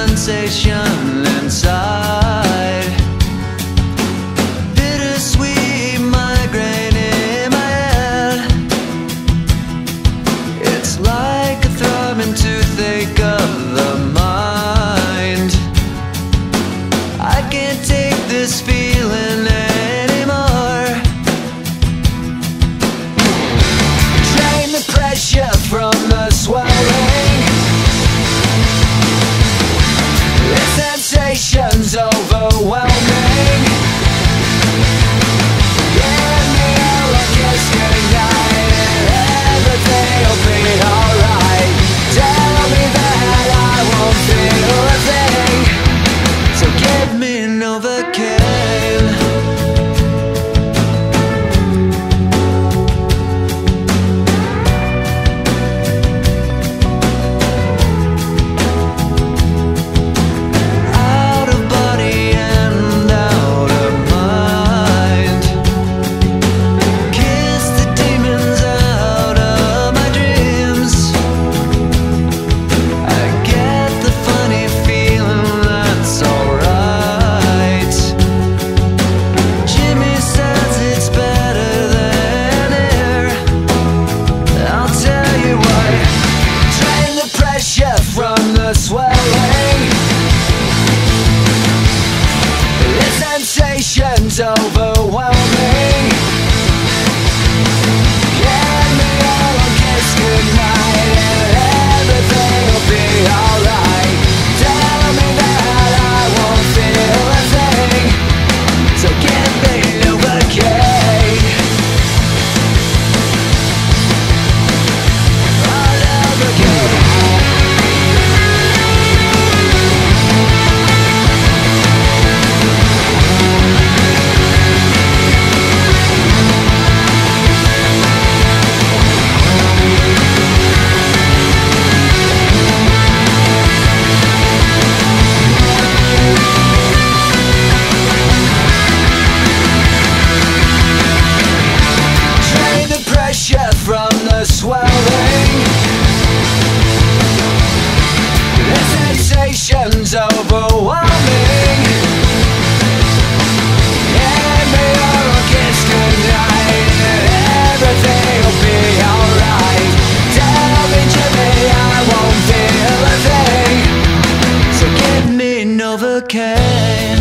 sensation inside. Bittersweet migraine in my head. It's like a throbbing toothache of the mind. I can't take this feeling anymore. Drain the pressure from the swelling. The sensation's overwhelming. Give me all a kiss goodnight and everything'll be alright. Tell me that I won't feel a thing, so give me Novocaine. From the swelling, the sensation's overwhelming. Give me all a kiss goodnight and everything'll be alright. Tell me that I won't feel a thing, so give me Novocaine. Novocaine. From the swelling, the sensation's overwhelming. Give me all a kiss goodnight and everything'll be alright. Tell me, Jimmy, I won't feel a thing, so give me Novocaine.